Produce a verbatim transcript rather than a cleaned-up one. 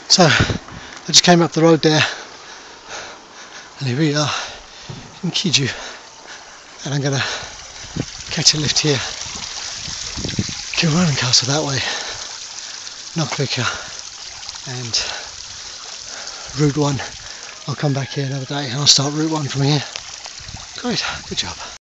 So I just came up the road there, and here we are in Kiju, and I'm gonna catch a lift here, Kilronan Castle that way, Knockvicar, and Route one. I'll come back here another day and I'll start Route one from here. Great, good job.